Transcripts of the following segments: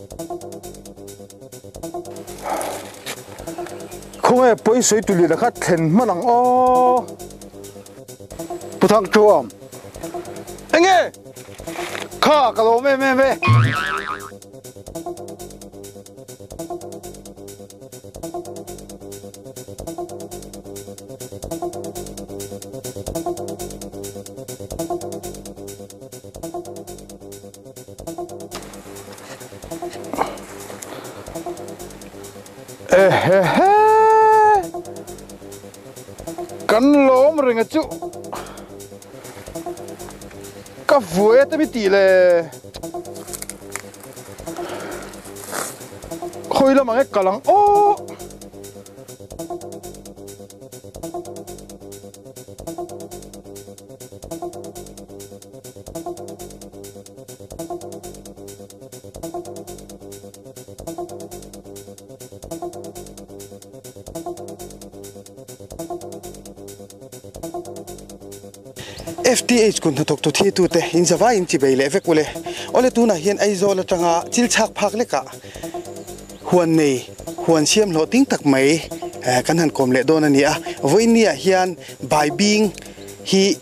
không ai bơi suy tụi là khát thèn mà nặng o bút thằng chuồng anh nghe khá cả lỗ mê cắn lỗ mà rồi ngã chú các vui ấy tới tí là khôi là mà cái cả lăng ô FTH kun thok to thi tu te in zawa in chi beile vek ule ole tu na hian aizola tanga chil chak phak le ka huan nei huan siam lo ting tak mai kan han kom le don ani a voinia hian bai bing hi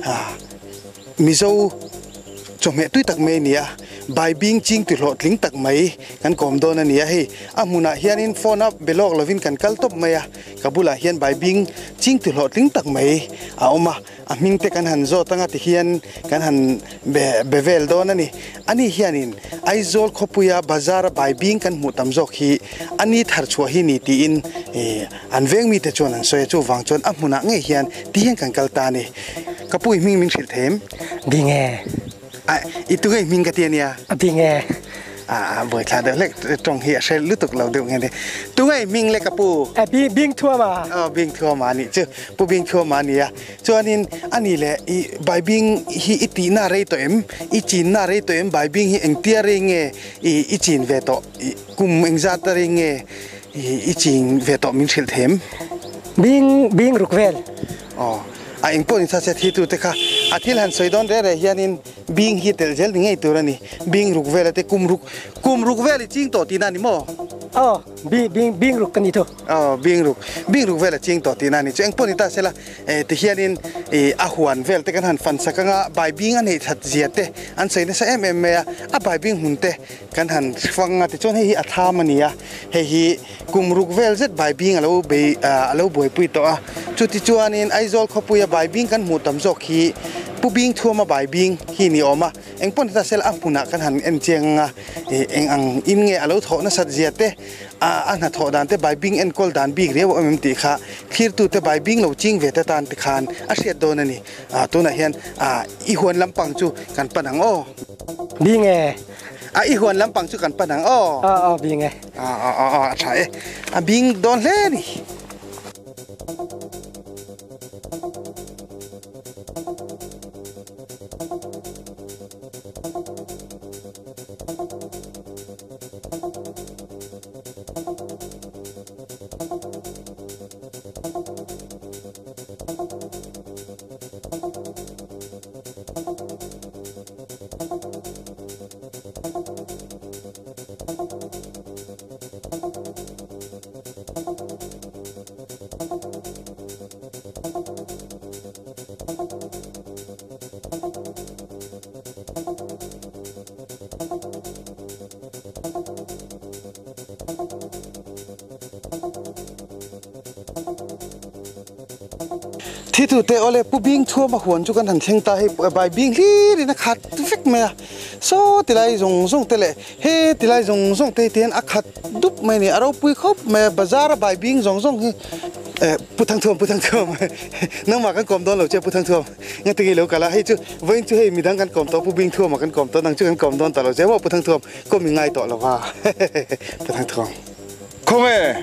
mizo chome tui tak mai nia bai bing ching tu lo tling tak mai kan kom don ani a hi amuna hian in phone up belok lovin kan kal top mai a kabula hian bai bing ching tu lo tling tak mai a oma aming te kan han zo tanga ti hian kan han bevel don ani hianin aizol khopuya bazar bai bing kan mutam zo khi ani thar chua hi ni ti in anveng mi te chon an soya chu wang chon amuna nge hian ti hian kan kalta ni kapui ming thil them dinge itu ngai ming ka tiania dinge bồi thà được lệ trồng hiện sẽ lướt tục lâu được nghe đây tôi ngay mình lệ cặp pu bing thua mà bing thua mà nị chứ pu bing thua mà nị cho nên anh nị lệ bài bing hi ít na rei to em ít chín na rei to em bài bing hi anh tia rei nghe ít chín về to cùng anh ra ta rei nghe ít chín về to mình sẽ thêm bing rục vel anh pun sa se thi tu te kha athil han soidon re hianin bing hi tel gel ngai turani bing ruk vela te kum ruk vela ching to tinani mo bing ruk kani to bing ruk vela ching to tinani cheng pon ta sela te hianin a huan vel te kan han fan sakanga bai bing an he that ziate an seine sa mm a bai bing hunte kan han fanga te chon hi atha mania hi kum ruk vel zet bai bing alo boi pui to a chuti chuanin aizol khopuya bai bing kan mutam zo khi pu bing thua ma bai bing hi ni oma eng pon ta sel apuna kan han en chenga eng ang in nge alo tho na sat ziate ana tho dan te bai bing en kol dan big rew mmti kha khir tu te bai bing lo ching ve ta tan te khan a hriat don ani to na hian i huan lampang chu kan panang o binge i huan lampang chu kan panang o binge thai bing don le niที่ตัวเตอเลยผู้บิงทั่วมาหวนจุกันหันเชียงตาให้ใบบิงลีนะขัดฟิกเมียโซ่ติไลส่งเตเลยเฮ้ติไลส่งเตียนอักขัดดุบไม่เนี่ยเราปุยครบเมียบาซาร์ใบบิงส่งพุทธังทวมนั่งมากันกลมต้นเราเจ้าพุทธังทวมยังตะกี้เรากันละให้จู่วันจู่ให้มีดังกันกลมต้นผู้บิงทั่วมากันกลมต้นนั่งจู่กันกลมต้นแต่เราเจ้าว่าพุทธังทวมก็มีง่ายต่อเราว่าพุทธังทวมคง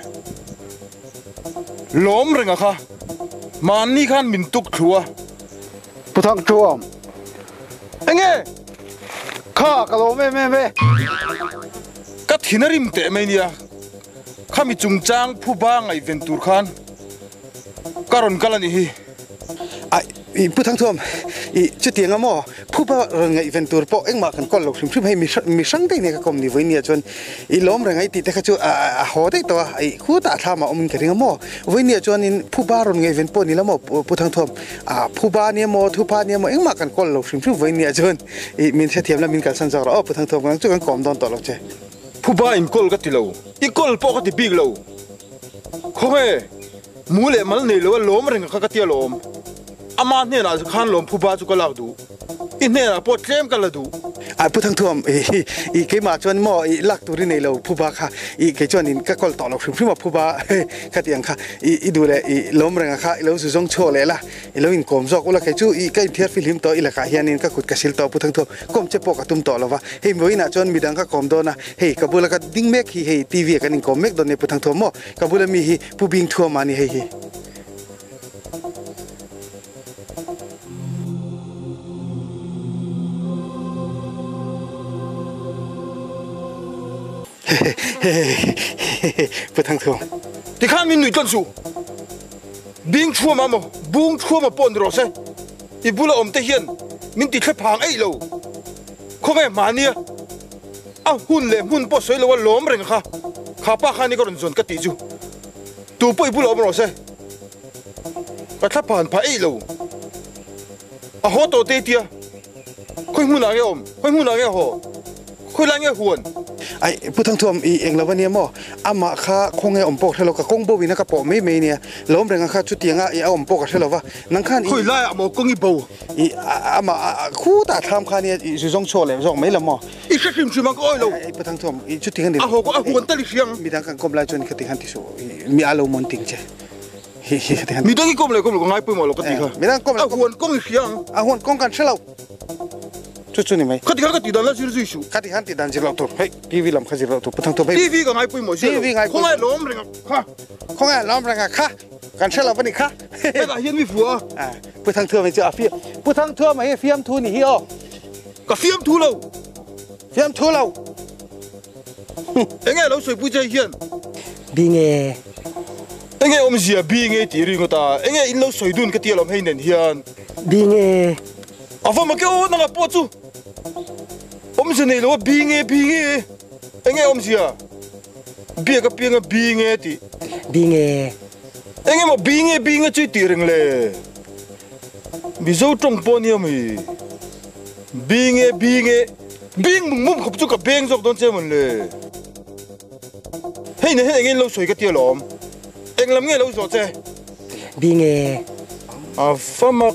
ล้มเรื่องอะค่ะมันนี่ขันมินตุกชัวพุทธังชัวเอ็งข้ากะโลเม่กัดหินริมเตะไม่เนี่ยข้ามีจุงจางผู้บ้างไอเวนตูร์ขันการอนกันนี่พุทธังทวมจุดเตียงอะหม้อผผู้บ่เรื่องevent tour ปอเอ็งมากันก่อนเราถึงให้มีสังได้เนี่ยก็คอมนี่ไว้เนี่ยจนอีล้อมเรื่องติดแต่ก็จะหอได้ตัวไอ้คู่ตาทำมาอมกันเรื่องมั่วไว้เนี่ยจนผู้บ่เรื่องevent ปอนี่แล้วมั่วผู้ทางทอมผู้บ่เนี่ยมั่วทุพาเนี่ยมั่วเอ็งมากันก่อนเราถึงไว้เนี่ยจนมีเทียมแล้วมีการสัญจรผู้ทางทอมกันจุกันกอมดอนต่อเราเจ้ผู้บ่อินกอลก็ติเราอีกอลปอก็ติปีกเราคงมูเล่มันนี่เลยว่าล้มเรื่องข้าก็เตี้ยล้มอามาเนี่ยนะขันล้มผู้บ่าจุกเล่าดูอินเนี่ยนะปวดเข้มกันละดูผู้ทางทวมอีเกี่ยมาจวนหม้ออีลักตัวนี้เราผู้บ่าค่ะอีเกี่ยจวนนี่ก็กอลต่อเราถึงว่าผู้บ่าขัดยังค่ะอีดูแลอีล้มเรื่องค่ะเราสุจงโชว์เลยล่ะอีเราอินกอมจอกอุลักเกี่ยจูอีก็อินเทียร์ฟิลิมต่ออีละค่ะเฮียนี่ก็ขุดกระสิลต่อผู้ทางทวมกอมเจ็บปอกระตุ้มต่อเราว่าเฮ้ยมื่อน่ะจวนมีดังก็กอมโดนนะเฮ้ยกับบุลักดิ้งเมฆเฮ้ยทีวีกันอินกอมเมฆโดนในผู้ทางทวมหม้อกับบุลักมีผู้บิงทัวมานี่เฮ้ยผู้ทางทวงที่ข้ามีหนุ่ยกันสูบิงชัวมาโมบุงชัวมาปนรอเซอีบุลอมเตเฮียนมินติดแค่พังไอ้เราคงไงมาเนี่ยเอาหุ่นเล่หุ่นปอสวยเลยว่าล้มเร่งค่ะข้าป้าข้านี่ก็รันจวนกติจูตัวป่วยบุลอมรอเซก็แค่ผ่านไปไอ้เราอะหัวโตเตี้ยคุยหุ่นอะไรอมคุยหุ่นอะไรหัวคุยอะไรเงี้ยหุ่นไอ้ผู้ทางทวมเองแล้ววันนี้มั่วอามาข้าคงไงอมปกเท่าเรากับกงบ่วินะกับปอไม่เนี่ยล้มเรื่องข้าชุดเตียงเอาอมปกกับเท่าเราว่านังข้าคุยไล่อามกงอีบ่อามาคู่ตาทำข้าเนี่ยสุจงโชว์เลยส่งไม่ละมั่วอีกสิ่งที่มันก็อ้อยเราไอ้ผู้ทางทวมชุดเตียงนี่อะหัวก็อะหัวตะลิเสียงมีดังกันกลมลายจนกติหันที่สุมีอารมณ์มันติงเจมีดังกี่กลมเลยกลมก็ง่ายไปหมดเรากติค่ะมีดังกลมอะหัวกงอีเสียงอะหัวกงกันเท่าเราชุดนี่ไหมขัดที่ขัดติดดันแล้วชื่อชื่อชูขัดที่ขัดติดดันจิเราตัวเฮ้ยทีวีลำขัดจิเราตัวพุทธังตัวเฮ้ยทีวีก็ง่ายไปหมดทีวีง่ายคงไงล้มเรื่องค่ะคงไงล้มเรื่องค่ะกันเชื่อเราปะนี่ค่ะไม่ได้เห็นมีผัวพุทธังตัวไม่เจอฟิล์มพุทธังตัวไม่ฟิล์มทูนี่ฮิโอก็ฟิล์มทูเราฟิล์มทูเราเอ็งไงเราสวยผู้ใจเฮียนบิงเอ็งไงอมเสียบิงเอตีริงก็ตาเอ็งไงอินเราสวยดุนก็เตี้ยลำให้เนินเฮียนบิงอาฟังมาเกี่ยวนั่งปวดจูอมเสน่ห์เลยว่าบิงเอ็งไงอมเสียเบียกับเบียงบิงเอตีบิงเอ็งไงมาบิงเอช่วยตีริงเลยมิโซตรงปนยังมีบิงมุมขับจุกับเบงจบโดนเจ้ามันเลยเฮ้ยเนี่ยเอ็งไงเราสวยกับเตี้ยหลอมเอ็งลำไงเราสวยเจ้บิงอาฟังมา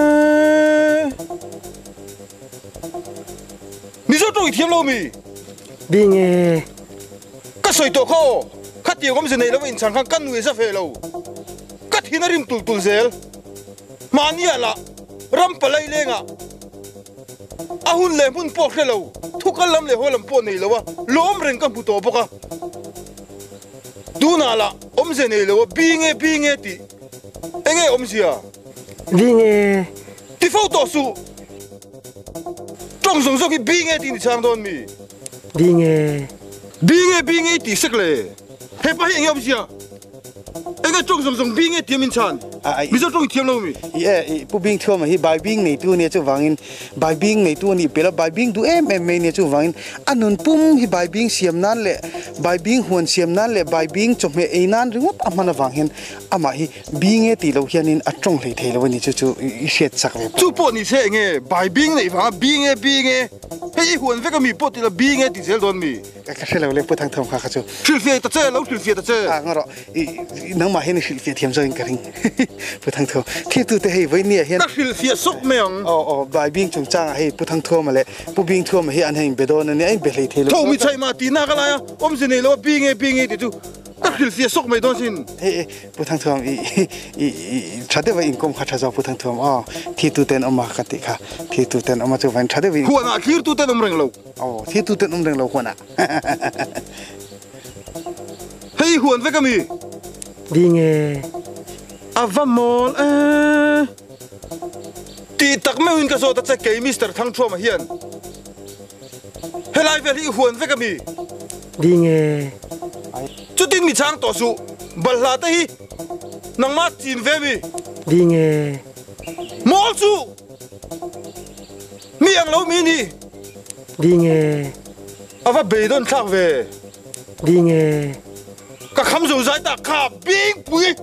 มิโซตรงอีเทียมเรามีบิงก็สวยตัวเขาขัดเดียวก็ไม่ใช่ในแล้วอินสันข้างกันเวสเฟลก็ที่นั่นริมตุลเซลมาเนี่ยละรำปลายเลงอ่ะอาหุ่นเล่หุ่นปอกเทเราทุกคนลำเลยหัวลำปนนี่แล้ววะล้มเร่งกันผู้ตัวปกะดูน่าละอมเสน่ห์เลยว่าบิงเอตีเอ็งอมเสียบิงที่ฟ้าต่อสู้จงสงสัยบิงตีนี่ช่างโดนมีบิงตีสักเลยเฮ้ยไปเอ็งอมเสียเอ็งจงสงสัยบิงตีมินชันมิจะจงเทียมเรามีผู้บิงทัวมาฮีบายบิงในตัวเนี่ยจะวางอินบายบิงในตัวนี้เปล่าบายบิงดูเนี่ยจะวางอินอันนั้นปุ่มฮีบายบิงเสียมนั่นแหละบายบิงหัวเสียมนั่นแหละบายบิงจบเมื่อนั้นรึว่าอามันวางอินอามาฮีบิงตีเราเฮียนินอัดจงเลยเทเราวันนี้จะเสียสักเลยจู่ปนนี่เสียงบายบิงในฝั่งบิงเฮ้ยหัวเฟก็มีปนที่เราบิงตีเซลโดนมีก็ใช่เราเรียกผู้ทางทำค่ะจู่สิลเฟียตะเจ้เราสิลเฟียตะเจ้งั้นเรานังมาเห็นสิลเฟียเทียมจอยกันริงผู้ทางทำที่ตัวเตะให้ไว้เนี่ยเห็นก็สิลเฟียสุกเมียงบายบิงจงจ้างให้ผู้ทางทำมาเลยผู้บิงทำมาให้อันให้เบดอนนี่ไอ้เบลีเทลเขามีใช่มาตีน่ากันเลยอมเสน่ห์แล้วบิงติจูก็สิลเฟียสุกไม่โดนสินเฮ้ผู้ทางทำชัดเจนว่าอินคอมขัดจะผู้ทางทำที่ตัวเต็นออกมาคัติค่ะที่ตัวเต็นออกมาจะวันชัดเจนว่าหัวหน้าที่ตัวเต็นอมเริงเราที่ตัวเต็นอมเริงเราหัวหน้าเฮ้ยหัวเฟก็มีบิงอาฟามอลตีตักไม่วินกระโซตัดจะเกย์มิสเตอร์ทั้งชั่วมาเฮียนเฮลัยเวลี่หัวเฟก็มีบิงจุดที่มีช้างต่อสู้บัลลาเตฮีนังมาจีนเวมีบิงมอลสู้มีอย่างเรามีนี่ดีไงเอาว่าเบย์โดนทักเวดีไงก็คำสู่สายตาข้าบิ้งปุย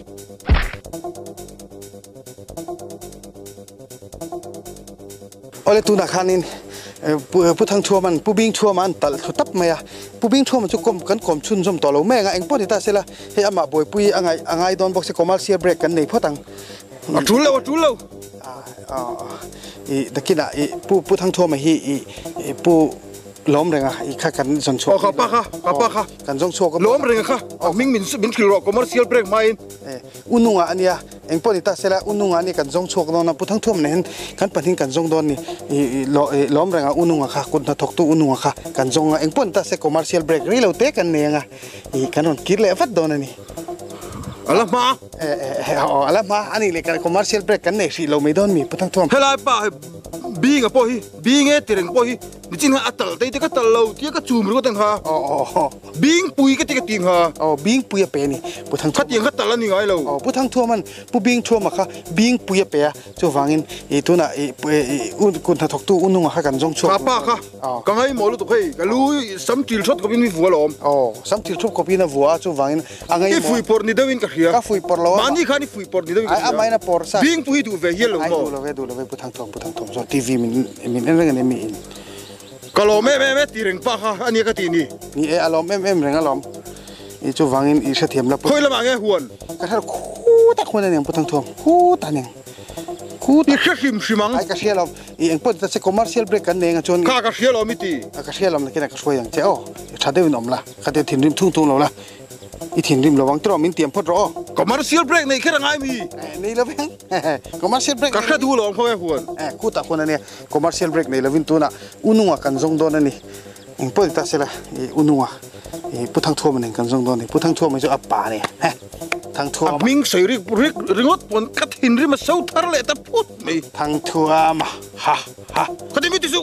โอ้เลยตูนักขันนี่ผู้ทางชัวมันผู้บิงชัวมันตัดตับไหมอ่ะผู้บิงชัวมันจะกลมกันกลมชุนชมต่อเราแม่งเองพอดีตาเสร็จละเฮ้ยอามาบ่อยปุยอ่างโดนบอกเสกมาเสียเบรกกันในพ่อตังจุลแล้วอีตะกี้น่ะผู้ทางชัวมาผู้ล้มแรงอ่ะข้ากันจนชัวข้าป้าค่ะกันจงชัวก็ล้มแรงค่ะมิงมินคือรอกคอมเมอร์เซียลเบรกไม่อุนุงอันเนี้ยเองพอดีตาเสร็จละอุนุงอันนี้กันจงชัวก็โดนผู้ทางชัวมันเห็นกันปัจจุบันกันจงโดนนี่ล้มแรงอ่ะอุนุงอ่ะค่ะคนถ้าถกตัวอุนุงอ่ะค่ะกันจงเองพอดีตาเสกคอมเมอร์เซียลเบรกนี่เราเตะกันเนี่ยอ่ะกันนนคิดเลยฟัดโดนนี่อะไรมาอะไรมาอันนี้เลยกันคอมเมอร์เซียลเบรกกันเนี่ยสิเราไม่โดนมีผู้ทางชัวเฮ้ยป้าบีงอ่ะพ่อฮีบีงเอติเรงพ่อฮีนี่จริงฮะอัตลแต่ที่ก็ตลเราที่ก็จูมรู้ตั้งฮะบีงปุยก็ที่ก็ติงฮะบิงปุยเปนี่ผู้ทางขัดยังขัดตลนี่ไงเราผู้ทางทัวมันผู้บิงทัวมาค่ะบิงปุยเปะจะฟังอินตัวน่ะคุณถ้าถกตัวอุ่นนุ่งค่ะกันจงชัวป้าค่ะกังไงหมอรู้ตัวเฮ้ยกันรู้สัมจิลชดก็เป็นหัวหลอมสัมจิลชดก็เป็นหัวจะฟังอินอังไงฟุยปอร์นี่เดวินกับเฮียก็ฟุยปอร์ล้อมันนี่ค่ะนี่ฟุยปอร์นี่เดวินกับเฮียไม่นะปอร์ซ่าบิงปุยดูเวเฮียเราดูเลยผู้ทางทัวส่วนทีวีมันเรื่องนี้มีก็เราไม่ตีเร่งป้าค่ะอันนี้ก็ตีนี่อารมณ์ไม่เร่งอารมณ์จะฟังอินเสถียรแล้วคุยละมาไงหวนก็ถ้าคู่ตะคนเนี่ยผู้ทางทัวคู่ตาเนี่ยคู่นี่แค่ชิมังไอ้กระเชียลเองพอจะเซ็กคอมเมอร์เซียลเบรกกันเนี่ยจนข้ากระเชียลไม่ตีกระเชียลมันก็น่าช่วยอย่างเจ้าชาเดวินอมละข้าเดียวถิ่นริมทุ่งเราละอีถิ่นริมระวังตัวมินเตรียมพอดรอคอมเมอร์เซียลเบรกในแค่ไหนมีนี่แล้วเองคอมเมอร์เซียลเบรกก็แค่ดูหลงเขาไม่หวนคู่ตะคนเนี่ยคอมเมอร์เซียลเบรกในแล้ววินตัวน่ะอุนุงกันจงโดนนี่เองพอดีตาเสร็จละอุนุงผู้ทางทัวมันเองกันจงโดนนี่ผู้ทางทัวมันจะอับป่าเนี่ยทางทัวมิงเสริริงดปนกัดหินริมเสาทะเลแต่พูดไม่ทางทัวมาฮะก็ได้ไม่ติดสุ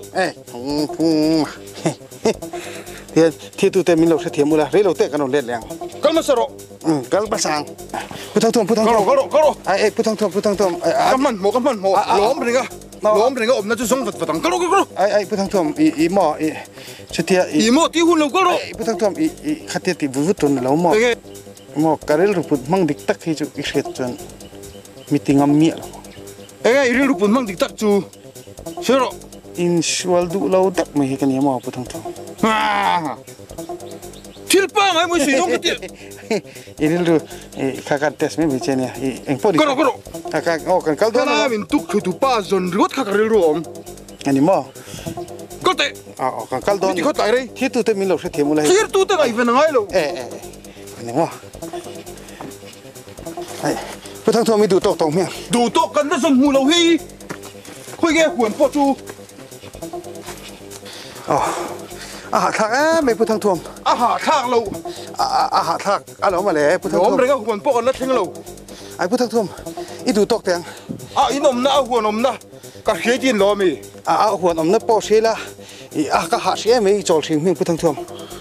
ที่ตัวเต็มมินเราเสียมูลละเรื่องเราเตะกันเราเล่นแรงก็มาสระก็มาสั่งผู้ทางทัวผู้ทางทัวไอ้ผู้ทางทัวกำมันล้มเรื่องอมน่าจะส่งฝัดฝัดตังก็รู้ไอ้ผู้ทางทัวอีหม้อชุดที่อีหม้อที่หุ่นเราก็รู้ผู้ทางทัวขัดที่ติดวุ้ตุนเราหม้อการเรื่องรูปมั่งดิกตักให้จุกเสียจนมีติงอมเมียเราเรื่องรูปมั่งดิกตักจูเชื่ออินชัวร์ดูเราดักไม่เห็นกันยังหม้อผู้ทางทัวทิลป้าไงไม่ใช่น้องกันเดียอีนี่รู้ข้าการเทสไม่มีเจเนี่ยเองพอดีก็รู้ข้าการโอ้กันกัลโดนนะมินตุกคือป้าจนรถข้าการรู้อันนี้หม้อก็เตะกันกัลโดนที่เขาตายเลยที่ตัวเต็มมิลล์เสียมูลเลยที่ตัวเต็มไอ้เป็นไงลูกอันนี้หม้อผู้ทางทัวมีดูโต๊ะตรงเมียดูโต๊ะกันนั่นสมมูลเราเฮ้ยคุยแกหวนปวดจูอาหารทากไม่ผู้ทางทัวมอาหารทากเราอาหารทากอะไรมาเลยผู้ทางทัวมเรื่องหัวปกกันแล้วทิ้งเราไอ้ผู้ทางทัวมอีดูตกเตียงอีนมนะหัวนมนะก็เขียนล้อมีหัวนมนะโปเชล่ะก็หาเสียไม่จอลชิงมิ่งผู้ทางทัวม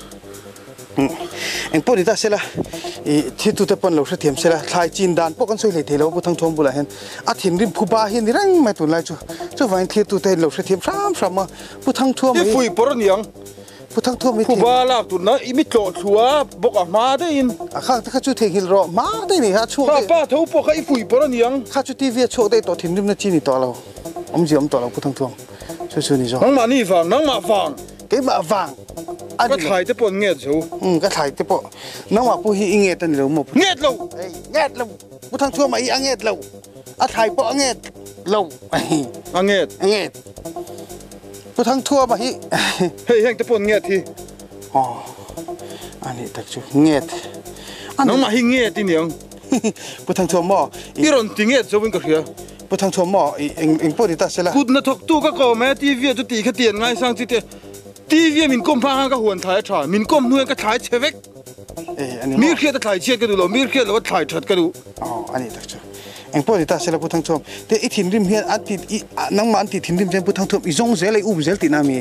เอ็งพอดีตาเสละที่ตัวเต็มเราเสียมเสละทายจีนดานพวกกันสวยเลยเทเราผู้ทางทัวมบุหรี่เห็นถิ่นริมผู้บ้าเห็นนี่รังไม่ตุนไรจู่วันที่ตัวเต็มเราเสียมซ้ำมาผู้ทางทัวมที่ฟุยปรนิยังผู้ทางทัวมผู้บ้าลากตุนนะอีมิโจชัวบอกออกมาได้ยินข้าถ้าจู่เทหิลรอมาได้นี่ฮะช่วงป้าเท่าพวกไอ้ฟุยปรนิยังข้าจู่ทีวีโชว์ได้ตัวถิ่นริมนั่นจีนี่ตัวเราจีตัวเราผู้ทางทัวมช่วยนี่จ้ะน้องมานี่ฟังน้องมาฟังเก็บมาฟังก็ถ่ายจะปนเงียดชูก็ถ่ายจะปนน้องว่าผู้ฮีเงียดตันเราหมดเงียดเราเงียดเราผู้ทางชั่วมาอีเงียดเราถ่ายปนเงียดเราเงียดผู้ทางทั่วมาฮีเฮ้ยแห้งจะปนเงียดทีอันนี้ตักชูเงียดน้องมาฮีเงียดทีเหนียงผู้ทางทั่วหม้ออีรอนทีเงียดจะเป็นกระเทียผู้ทางทั่วหม้อเอ็งพูดดิตาเสละพูดน่ะทกตู้ก็ก่อแม่ทีวีจะตีขเตียนไงสร้างจิตทีวีมินก้มพางก็หวนถ่ายถ่ายมินก้มนวลก็ถ่ายเชฟเวกมีเครียดถ่ายเชียดก็ดูหรอมีเครียดแล้วว่าถ่ายชัดก็ดูอันนี้ตักชูเอ็งพูดดิตาเสละผู้ทางทั่วแต่อีถิ่นริมเฮียนอันตินังมาอันติถิ่นริมเฮียนผู้ทางทั่วอีจงเสลอุ้มเสลตินามี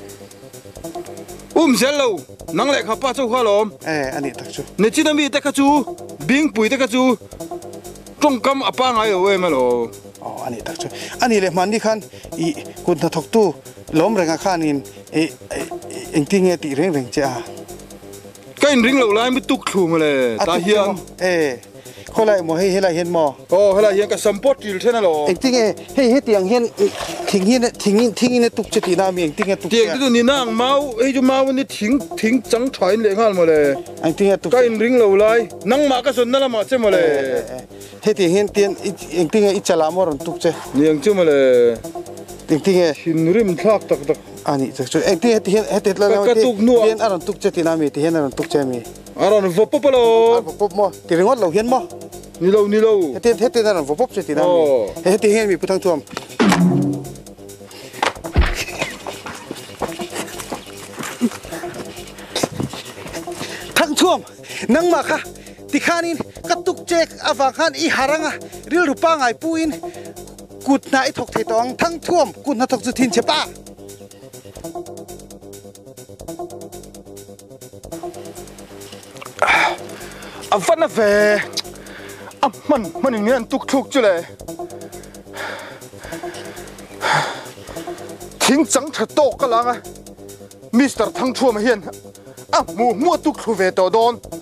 เสลเรานังเล็กขับป้าเจ้าข้าล้อมอันนี้ตักชูในจีนมีแต่กระจูบิงปุ๋ยแต่กระจูจงกำอัปป้าไงเอาไว้มาหรออ๋ออันนี้ตักช่วยอันนี้เลยมันที่คันอีคุณทกตู้ล้มแรงอาคารนินเอ็งที่เงี้ยตีเร่งจ้าก็อินริงเหล่าไรไม่ตุกคลุมเลยตาเฮียงคนไรหมอให้ไรเห็นหมอให้ไรเฮียงกับสัมปติลเท่านั้นหรอเอ็งที่เงี้ยให้เตียงเห็นทิ้งเงี้ยทิ้งเงี้ยตุกจะตีน้ำเอ็งที่เงี้ยตุกเตียงที่ตัวนี้นั่งเมาจะเมาวันนี้ทิ้งจังถอยเลยงั้นมาเลยเอ็งที่เงี้ยตุกก็อินริงเหล่าไรนั่งมาก็สนนั่นละมาใช่มาเลยให้เตียงเห็นเตียงเอ็งที่เงี้ยอิจฉาลามอรุนตุกเจ้นี่ยังใช่มาเลยเอ็งที่เงี้ยหินริมทักตักอันนี้จะช่วยเอ็งที่ให้เตียงแล้วก็ตุกนัวเตียงอรุณตุกจะตีน้ำมีที่เห็นอรุณตุกจะมีอรุณวับปุ๊บเลยปุ๊บมั้งตีเรื่องวัดเราเห็นมั้งนี่เราให้เตียงอรุณวับปุ๊บจะตีน้ำมีให้เตียงเห็นมีผู้ทั้งท่วมทั้งท่วมนั่งมาค่ะที่ข้านินกระตุกเจกอฟังขันอีหารังอะเรื่องรูปไงปูอินกุดนายถกเทตองทั้งท่วมกุดนาถกสุทินเชป้าฟันน่ะเฟมันอย่างเงี้ยทุกๆจ้ะเลยทิ้งจังเธอโตกันแล้วไงมิสเตอร์ทั้งทั่วมาเห็นมัวทุกทุเวตัวโดน